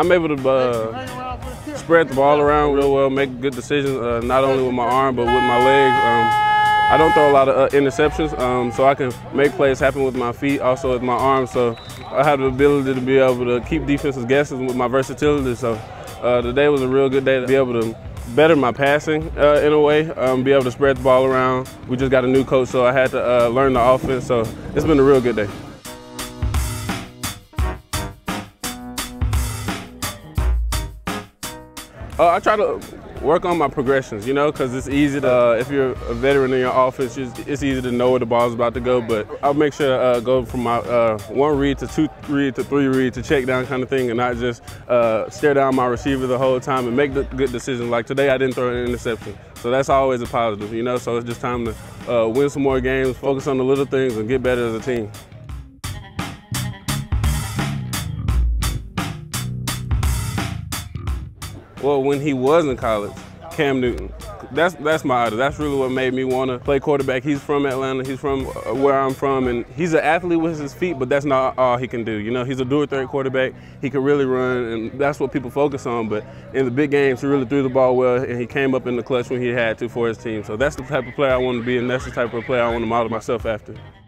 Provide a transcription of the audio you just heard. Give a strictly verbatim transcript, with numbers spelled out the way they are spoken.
I'm able to uh, spread the ball around real well, make good decisions, uh, not only with my arm, but with my legs. Um, I don't throw a lot of uh, interceptions, um, so I can make plays happen with my feet, also with my arms. So I have the ability to be able to keep defenses guessing with my versatility. So uh, today was a real good day to be able to better my passing uh, in a way, um, be able to spread the ball around. We just got a new coach, so I had to uh, learn the offense. So it's been a real good day. Uh, I try to work on my progressions, you know, because it's easy to, uh, if you're a veteran in your offense, it's easy to know where the ball's about to go, but I'll make sure to uh, go from my uh, one read to two read to three read to check down kind of thing, and not just uh, stare down my receiver the whole time and make the good decisions. Like today, I didn't throw an interception, so that's always a positive, you know, so it's just time to uh, win some more games, focus on the little things, and get better as a team. Well, when he was in college, Cam Newton, that's that's my idol. That's really what made me want to play quarterback. He's from Atlanta. He's from where I'm from, and he's an athlete with his feet, but that's not all he can do. You know, he's a do-or-threat quarterback. He can really run, and that's what people focus on. But in the big games, he really threw the ball well, and he came up in the clutch when he had to for his team. So that's the type of player I want to be, and that's the type of player I want to model myself after.